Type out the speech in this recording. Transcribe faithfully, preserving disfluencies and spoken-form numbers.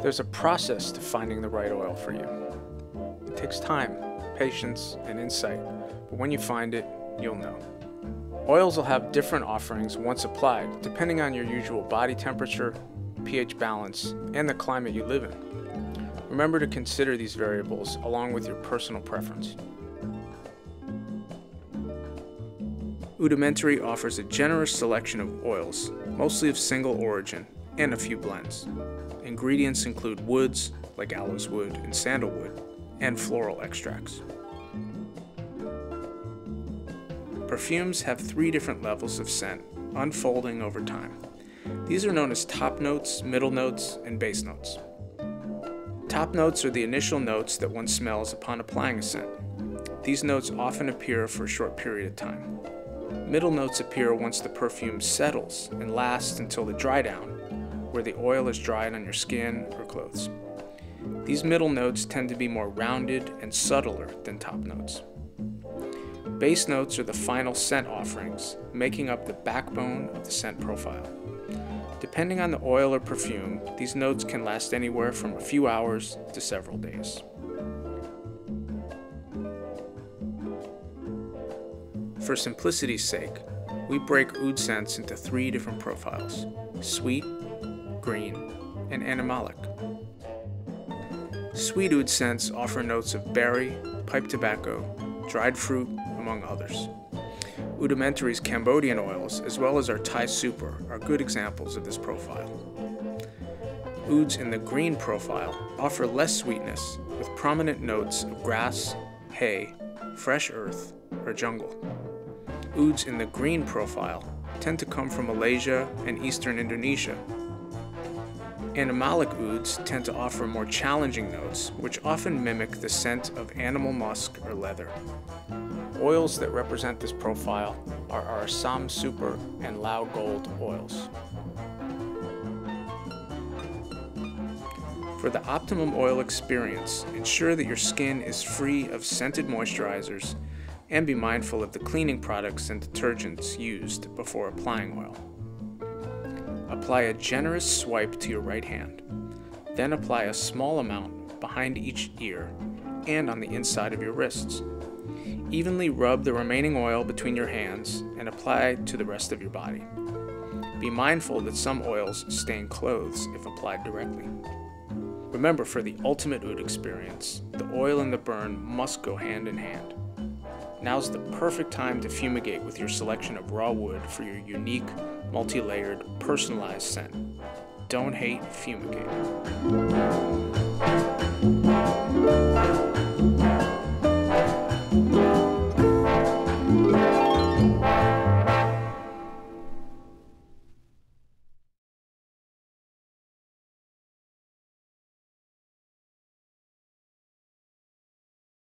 There's a process to finding the right oil for you. It takes time, patience, and insight, but when you find it, you'll know. Oils will have different offerings once applied, depending on your usual body temperature, pH balance, and the climate you live in. Remember to consider these variables along with your personal preference. Oudimentary offers a generous selection of oils, mostly of single origin, and a few blends. Ingredients include woods, like aloeswood and sandalwood, and floral extracts. Perfumes have three different levels of scent, unfolding over time. These are known as top notes, middle notes, and base notes. Top notes are the initial notes that one smells upon applying a scent. These notes often appear for a short period of time. Middle notes appear once the perfume settles and lasts until the dry down, where the oil is dried on your skin or clothes. These middle notes tend to be more rounded and subtler than top notes. Base notes are the final scent offerings, making up the backbone of the scent profile. Depending on the oil or perfume, these notes can last anywhere from a few hours to several days. For simplicity's sake, we break oud scents into three different profiles: sweet, green, and animalic. Sweet oud scents offer notes of berry, pipe tobacco, dried fruit, among others. Oudimentary's Cambodian oils, as well as our Thai super, are good examples of this profile. Ouds in the green profile offer less sweetness, with prominent notes of grass, hay, fresh earth, or jungle. Ouds in the green profile tend to come from Malaysia and eastern Indonesia. Animalic ouds tend to offer more challenging notes, which often mimic the scent of animal musk or leather. Oils that represent this profile are our Assam Super and Lao Gold oils. For the optimum oil experience, ensure that your skin is free of scented moisturizers and be mindful of the cleaning products and detergents used before applying oil. Apply a generous swipe to your right hand. Then apply a small amount behind each ear and on the inside of your wrists. Evenly rub the remaining oil between your hands and apply to the rest of your body. Be mindful that some oils stain clothes if applied directly. Remember, for the ultimate oud experience, the oil and the burn must go hand in hand. Now's the perfect time to fumigate with your selection of raw wood for your unique, multi-layered, personalized scent. Don't hate, fumigate.